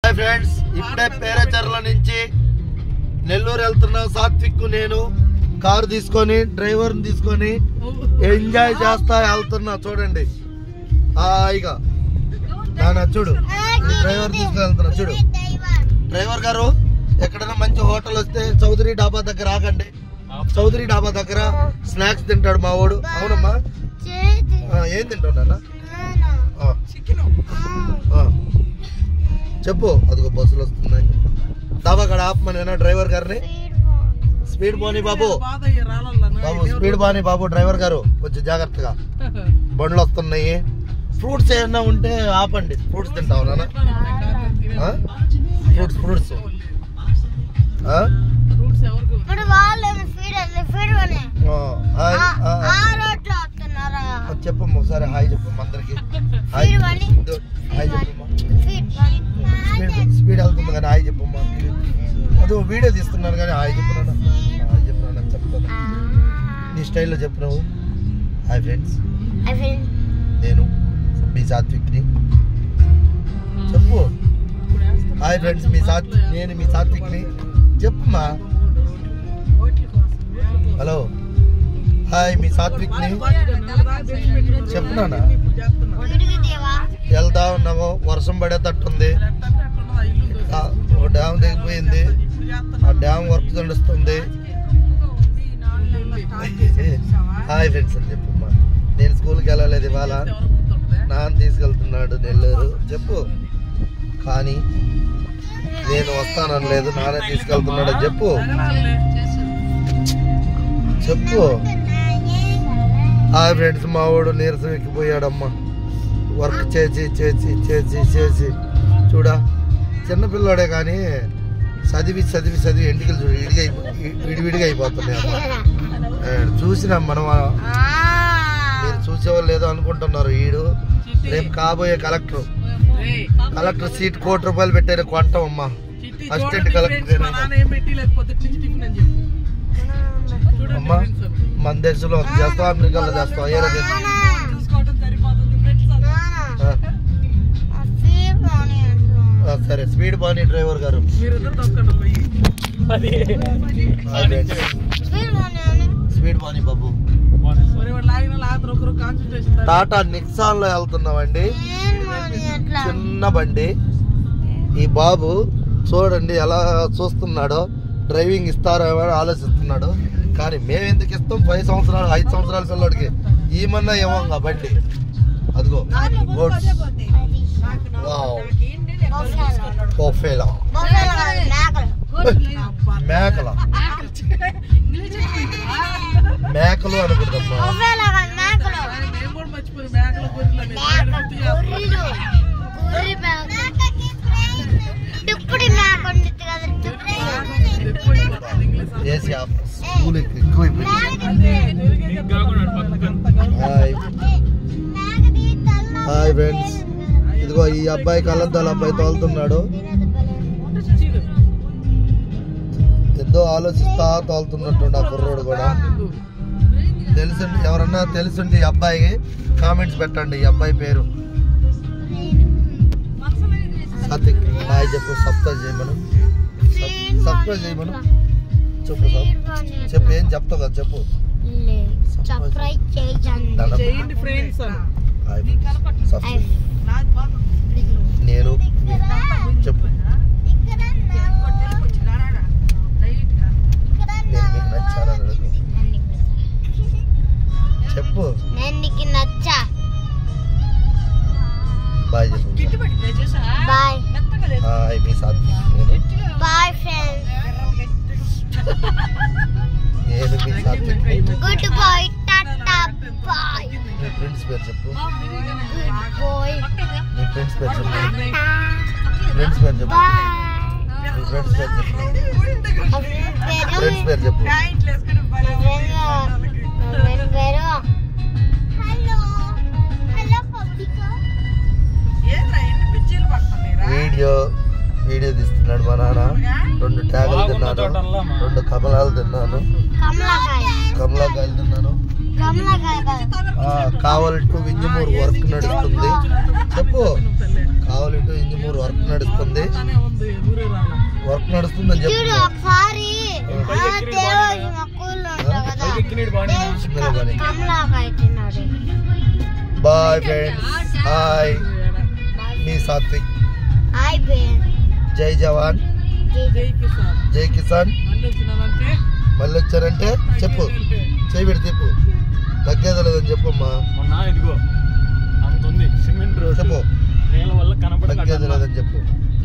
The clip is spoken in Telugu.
హాయ్ ఫ్రెండ్స్, ఇప్పుడే పేరచర్ల నుంచి నెల్లూరు వెళ్తున్నా. సాత్విక్ నేను కారు తీసుకొని డ్రైవర్ని తీసుకొని ఎంజాయ్ చేస్తా వెళ్తున్నా. చూడండి హాయిగా నాన్న, చూడు డ్రైవర్ తీసుకొని వెళ్తున్నా. చూడు డ్రైవర్ గారు, ఎక్కడైనా మంచి హోటల్ వస్తే చౌదరి డాబా దగ్గర ఆగండి. చౌదరి డాబా దగ్గర స్నాక్స్ తింటాడు మా వాడు. అవునమ్మా, ఏం తింటావు నాన్న? చెప్పు. అదిగో బస్సులు వస్తున్నాయి. డాబా కాడ ఆపమనేనా డ్రైవర్ గారిని? స్పీడ్ పోనీ బాబు, బాబు స్పీడ్ పోనీ బాబు. డ్రైవర్ గారు కొంచెం జాగ్రత్తగా, బండ్లు వస్తున్నాయి. ఫ్రూట్స్ ఏమన్నా ఉంటే ఆపండి. ఫ్రూట్స్ తింటావు నాన్న? ఫ్రూట్స్ చెప్పమ్మా ఒకసారి. హాయ్ చెప్పమ్మా అందరికి. హాయ్ చెప్పమ్మా. స్పీడ్ వెళ్తుంది కానీ హాయ్ చెప్పమ్మా. అదో వీడియో తీస్తున్నాను కానీ హాయ్ చెప్పున్నాను. హాయ్ చెప్పున్నాను చెప్తాను. నీ స్టైల్లో చెప్పినావు. హాయ్ ఫ్రెండ్స్, నేను మీ సాత్విక్ని. చెప్పు. హాయ్ ఫ్రెండ్స్, నేను మీ సాత్విక్ని. చెప్పమ్మా. హలో, హాయ్ మీ సాత్విక్ని చెప్తున్నానా? వెళ్తా ఉన్నాము, వర్షం పడేటట్టుంది. డ్యామ్ దిగిపోయింది. ఆ డ్యామ్ వర్క్ నడుస్తుంది. హాయ్ ఫ్రెండ్స్ అని చెప్పమ్మా. నేను స్కూల్కి వెళ్ళలేదు ఇవాళ, నాన్న తీసుకెళ్తున్నాడు నెల్లూరు. చెప్పు. కానీ నేను వస్తాననలేదు, నాన్న తీసుకెళ్తున్నాడు. చెప్పు చెప్పు. హాయ్ ఫ్రెండ్స్, మా వాడు నీరసం ఎక్కిపోయాడమ్మా. వర్క్ చేసి చేసి చేసి చేసి చూడా, చిన్నపిల్లాడే కానీ చదివి చదివి చదివి ఎంటికలు చూడు విడివిడిగా అయిపోతున్నాయి అమ్మా. చూసినా మనం, మీరు చూసేవాళ్ళు లేదో అనుకుంటున్నారు. వీడు రేపు కాబోయే కలెక్టర్ సీట్ ₹1,00,00,000 పెట్టారు. కొంటాం అమ్మా. అసిస్టెంట్ కలెక్టర్ అమ్మా. మన దేశంలో చేస్తావా, అమెరికాలో చేస్తావా? ఏ రోజు సరే. స్పీడ్ బాని డ్రైవర్ గారు. స్పీడ్ బాని బాబు. టాటా నిక్సాన్ లో వెళ్తున్నామండి. చిన్న బండి. ఈ బాబు చూడండి ఎలా చూస్తున్నాడో. డ్రైవింగ్ ఇస్తారో ఆలోచిస్తున్నాడు. కానీ మేము ఎందుకు ఇస్తాం? 5 సంవత్సరాలు 5 సంవత్సరాల పిల్లడికి ఏమన్నా ఏమో బండి. అదిగో మేకలు అనుకుంటామ్మా. హాయ్ ఫ్రెండ్స్, ఇదిగో ఈ అబ్బాయి కళ్ళద్దాల అబ్బాయి తోలుతున్నాడు. ఎంతో ఆలోచిస్తా తోలుతున్నట్టు ఆ కుర్రోడు కూడా. ఎవరన్నా తెలుసుంటే ఈ అబ్బాయికి కామెంట్స్ పెట్టండి. ఈ అబ్బాయి పేరు సాత్విక్. హాయ్ చెప్పు. సబ్స్క్రైబ్ చేయమను. సబ్స్క్రైబ్ చేయమను. చెప్పు చెప్పు. ఏం చెప్తావు కదా చెప్పు. నేను చెప్పు. నేను మీకు నచ్చానని అడుగు. చెప్పు. బాయ్ చెప్పు. హాయ్ మీ సాత్విక్. నేను మీ సాత్విక్. మీ ఫ్రెండ్స్ పేరు చెప్పు. మీ ఫ్రెండ్స్ పేరు చెప్పు. ఫ్రెండ్స్ పేరు చెప్పు. మీ ఫ్రెండ్స్ పేరు చెప్పు. ఫ్రెండ్స్ పేరు చెప్పు. వీడియో తీస్తున్నాడు మా నాన్న. 2 ట్యాగులు తిన్నాను, 2 కమలాలు తిన్నాను, కమలాకాయలు తిన్నాను. కావలి టు వింజమూరు వర్క్ నడుస్తుంది. చెప్పు, కావలి టు వింజమూరు వర్క్ నడుస్తుంది. వర్క్ నడుస్తుందని చెప్పు. Bye friends. హాయ్, మీ సాత్విక్. జై జవాన్ జై కిసాన్. మళ్ళీ వచ్చారంటే చెప్పు, చేయి పెడి చెప్పు. తగ్గేది లేదని చెప్పమ్మా. ఇదిగో అంత ఉంది సిమెంట్ రోడ్, చెప్పు. నేల వల్ల కనపడ తగ్గేది లేదని చెప్పు.